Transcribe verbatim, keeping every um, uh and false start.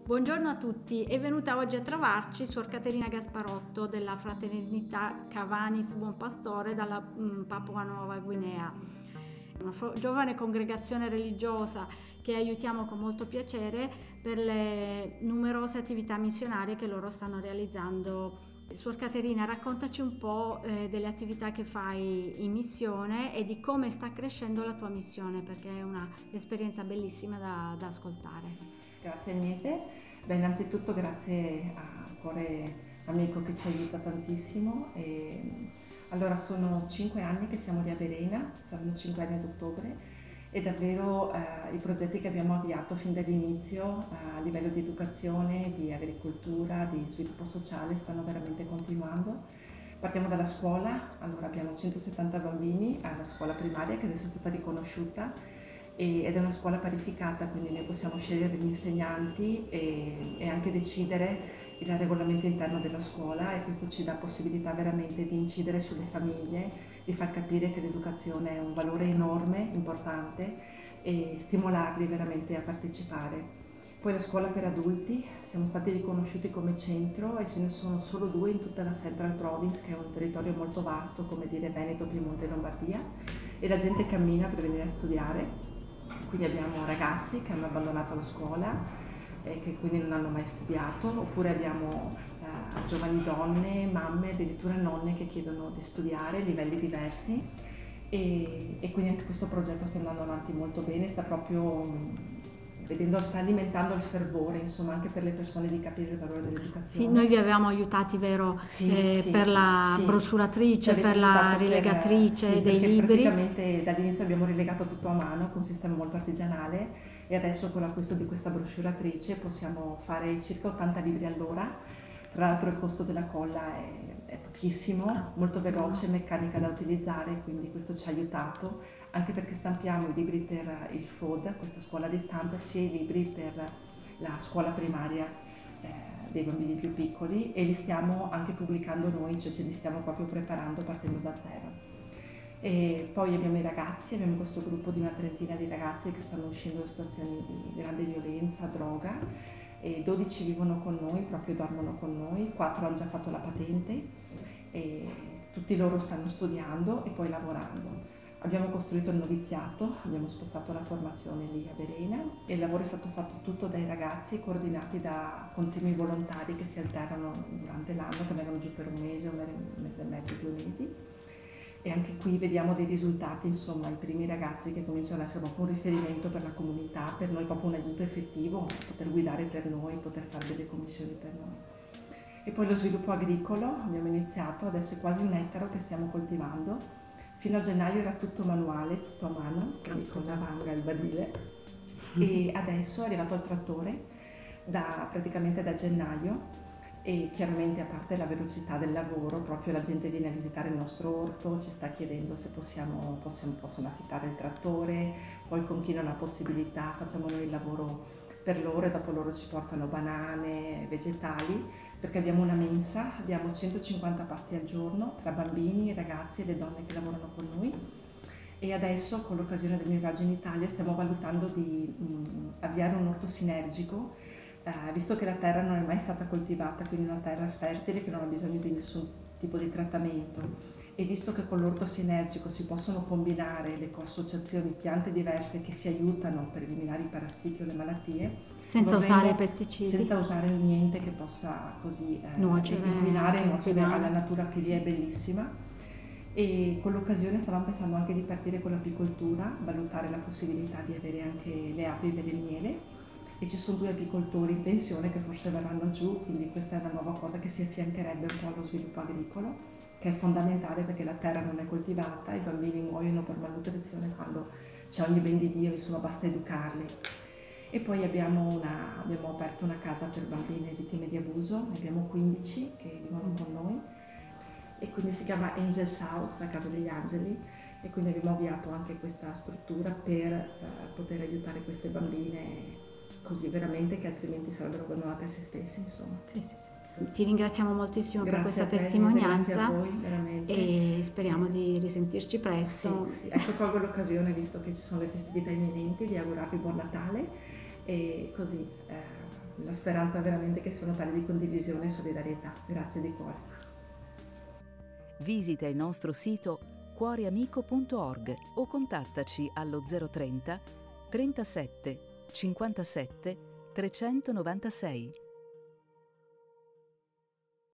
Buongiorno a tutti, è venuta oggi a trovarci Suor Caterina Gasparotto della Fraternità Cavanis Buon Pastore dalla mh, Papua Nuova Guinea. Una giovane congregazione religiosa che aiutiamo con molto piacere per le numerose attività missionarie che loro stanno realizzando. Suor Caterina, raccontaci un po' eh, delle attività che fai in missione e di come sta crescendo la tua missione, perché è un'esperienza bellissima da, da ascoltare. Grazie Agnese, beh, innanzitutto grazie al cuore amico che ci aiuta tantissimo. E, allora sono cinque anni che siamo lì a Verena, saranno cinque anni ad ottobre e davvero eh, i progetti che abbiamo avviato fin dall'inizio eh, a livello di educazione, di agricoltura, di sviluppo sociale stanno veramente continuando. Partiamo dalla scuola, allora abbiamo centosettanta bambini alla scuola primaria che adesso è stata riconosciuta ed è una scuola parificata, quindi noi possiamo scegliere gli insegnanti e, e anche decidere il regolamento interno della scuola, e questo ci dà possibilità veramente di incidere sulle famiglie, di far capire che l'educazione è un valore enorme, importante, e stimolarli veramente a partecipare. Poi la scuola per adulti, siamo stati riconosciuti come centro e ce ne sono solo due in tutta la Central Province, che è un territorio molto vasto, come dire Veneto, Piemonte e Lombardia, e la gente cammina per venire a studiare. Quindi abbiamo ragazzi che hanno abbandonato la scuola e che quindi non hanno mai studiato, oppure abbiamo eh, giovani donne, mamme, addirittura nonne che chiedono di studiare a livelli diversi, e, e quindi anche questo progetto sta andando avanti molto bene, sta proprio vedendo, sta alimentando il fervore, insomma, anche per le persone di capire il valore dell'educazione. Sì, noi vi avevamo aiutati, vero, sì, eh, sì, per la sì. brossuratrice, per la rilegatrice per, sì, dei libri. Praticamente dall'inizio abbiamo rilegato tutto a mano con un sistema molto artigianale, e adesso con l'acquisto di questa brossuratrice possiamo fare circa ottanta libri all'ora. Tra l'altro il costo della colla è, è pochissimo, molto veloce, meccanica da utilizzare, quindi questo ci ha aiutato, anche perché stampiamo i libri per il F O D, questa scuola a distanza, sia i libri per la scuola primaria eh, dei bambini più piccoli, e li stiamo anche pubblicando noi, cioè ce li stiamo proprio preparando partendo da zero. E poi abbiamo i ragazzi, abbiamo questo gruppo di una trentina di ragazzi che stanno uscendo da situazioni di grande violenza, droga, e dodici vivono con noi, proprio dormono con noi, quattro hanno già fatto la patente e tutti loro stanno studiando e poi lavorando. Abbiamo costruito il noviziato, abbiamo spostato la formazione lì a Verena e il lavoro è stato fatto tutto dai ragazzi, coordinati da continui volontari che si alternano durante l'anno, che vengono giù per un mese, un mese e mezzo, due mesi. E anche qui vediamo dei risultati, insomma, i primi ragazzi che cominciano ad essere proprio un riferimento per la comunità, per noi proprio un aiuto effettivo, poter guidare per noi, poter fare delle commissioni per noi. E poi lo sviluppo agricolo, abbiamo iniziato, adesso è quasi un ettaro che stiamo coltivando. Fino a gennaio era tutto manuale, tutto a mano, con la vanga e il badile, e adesso è arrivato il trattore da, praticamente da gennaio. E chiaramente, a parte la velocità del lavoro, proprio la gente viene a visitare il nostro orto, ci sta chiedendo se possiamo, possiamo, possono affittare il trattore, poi con chi non ha possibilità facciamo noi il lavoro per loro e dopo loro ci portano banane, vegetali, perché abbiamo una mensa, abbiamo centocinquanta pasti al giorno tra bambini, ragazzi e le donne che lavorano con noi. E adesso, con l'occasione del mio viaggio in Italia, stiamo valutando di mh, avviare un orto sinergico, Eh, visto che la terra non è mai stata coltivata, quindi una terra fertile che non ha bisogno di nessun tipo di trattamento, e visto che con l'orto sinergico si possono combinare le associazioni, piante diverse che si aiutano per eliminare i parassiti o le malattie, senza usare pesticidi, senza usare niente che possa così eh, nuocere, eliminare, nuocere alla finale. natura che lì è bellissima. E con l'occasione stavamo pensando anche di partire con l'apicoltura, valutare la possibilità di avere anche le api per il miele. E ci sono due apicoltori in pensione che forse verranno giù, quindi questa è una nuova cosa che si affiancherebbe un po' allo sviluppo agricolo, che è fondamentale perché la terra non è coltivata, i bambini muoiono per malnutrizione quando c'è ogni ben di Dio, insomma basta educarli. E poi abbiamo, una, abbiamo aperto una casa per bambine vittime di abuso, ne abbiamo quindici che vivono con noi, e quindi si chiama Angels House, la casa degli angeli, e quindi abbiamo avviato anche questa struttura per eh, poter aiutare queste bambine così veramente, che altrimenti sarebbero abbandonate a se stesse, insomma. Sì, sì, sì. Ti ringraziamo moltissimo Grazie per questa te, testimonianza. Grazie a voi, veramente. E speriamo di risentirci presto. Sì, sì. Ecco, colgo l'occasione, visto che ci sono le festività imminenti, di augurarvi buon Natale, e così eh, la speranza veramente che siano tali di condivisione e solidarietà. Grazie di cuore. Visita il nostro sito cuoreamico punto org o contattaci allo zero trenta trentasette cinquantasette trecentonovantasei.